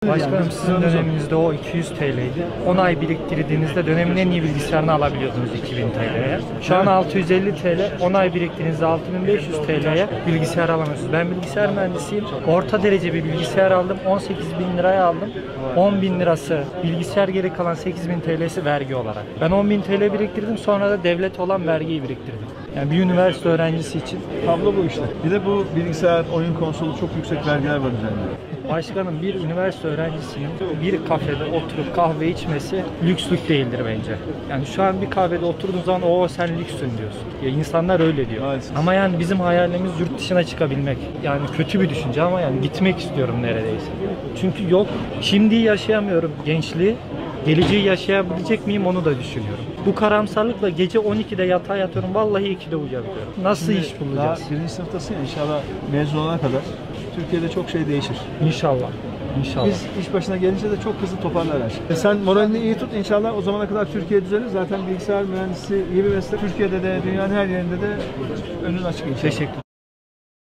Başkanım sizin döneminizde o 200 TL'ydi. 10 ay biriktirdiğinizde dönemin en iyi bilgisayarını alabiliyordunuz 2000 TL'ye. Şu an 650 TL, 10 ay biriktirdiğinizde 6500 TL'ye bilgisayar alamıyorsunuz. Ben bilgisayar mühendisiyim. Orta derece bir bilgisayar aldım. 18.000 liraya aldım. 10.000 lirası bilgisayar, geri kalan 8.000 TL'si vergi olarak. Ben 10.000 TL biriktirdim, sonra da devlet olan vergiyi biriktirdim. Yani bir üniversite öğrencisi için. Tablo bu işte. Bir de bu bilgisayar, oyun konsolu çok yüksek vergiler var üzerinde. Başkanım, bir üniversite öğrencisinin bir kafede oturup kahve içmesi lükslük değildir bence. Yani şu an bir kahvede oturduğun zaman o sen lüksün diyorsun. Ya insanlar öyle diyor. Maalesef. Ama yani bizim hayalimiz yurt dışına çıkabilmek. Yani kötü bir düşünce ama yani gitmek istiyorum neredeyse. Çünkü yok, şimdi yaşayamıyorum gençliği. Geleceği yaşayabilecek miyim onu da düşünüyorum. Bu karamsarlıkla gece 12'de yatağa yatıyorum. Vallahi 2'de uyuyabiliyorum. Nasıl iş bulacağız? Daha birinci sınıftasın ya, inşallah mezun olana kadar Türkiye'de çok şey değişir. İnşallah. İnşallah. Biz iş başına gelince de çok hızlı toparlar her şey. Sen moralini iyi tut, inşallah o zamana kadar Türkiye düzelir. Zaten bilgisayar mühendisi iyi bir meslek. Türkiye'de de dünyanın her yerinde de önün açık inşallah. Teşekkür